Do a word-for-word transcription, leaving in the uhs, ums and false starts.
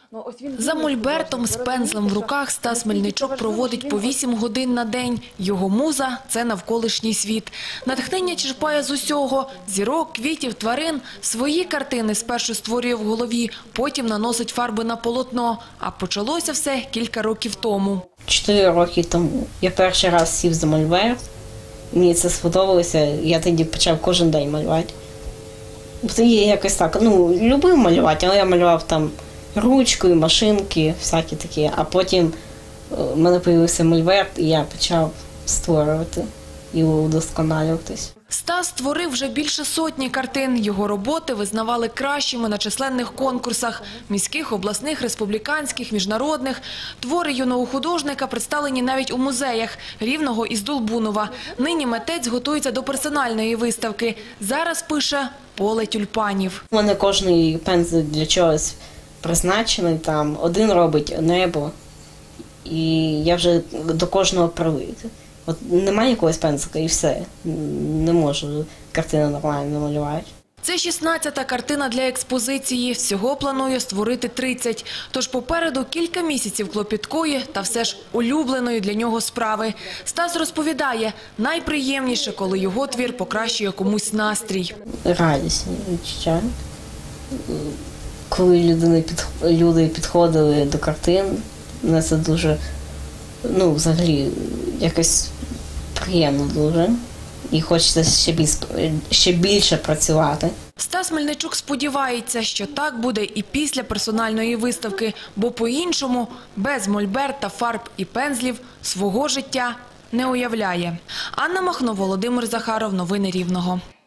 За мольбертом з пензлем в руках Стас Мельничук проводить по вісім годин на день. Його муза – це навколишній світ. Натхнення черпає з усього – зірок, квітів, тварин. Свої картини спершу створює в голові, потім наносить фарби на полотно. А почалося все кілька років тому. Чотири роки тому я перший раз сів за мольберт. Мені це сподобалося, я тоді почав кожен день малювати. Тоді я якось так, ну, любив малювати, але я малював там ручкою, машинки, всякі такі. А потім в мене з'явився мольберт, і я почав створювати і удосконалюватись. Стас створив вже більше сотні картин. Його роботи визнавали кращими на численних конкурсах – міських, обласних, республіканських, міжнародних. Твори юного художника представлені навіть у музеях Рівного і Здолбунова. Нині митець готується до персональної виставки. Зараз пише «Поле тюльпанів». У мене кожний пензель для чогось призначений. Там один робить небо, і я вже до кожного привик. От немає якогось пензлика і все. Не можу картину нормально малювати. Це шістнадцята картина для експозиції. Всього планує створити тридцять. Тож попереду кілька місяців клопіткої та все ж улюбленої для нього справи. Стас розповідає, найприємніше, коли його твір покращує комусь настрій. Радісні відчуття. Коли людини, люди підходили до картин, мене це дуже, ну, взагалі, якось приємно дуже. І хочеться ще більше, ще більше працювати. Стас Мельничук сподівається, що так буде і після персональної виставки, бо по-іншому, без мольберта, фарб і пензлів, свого життя не уявляє. Анна Махно, Володимир Захаров. Новини Рівного.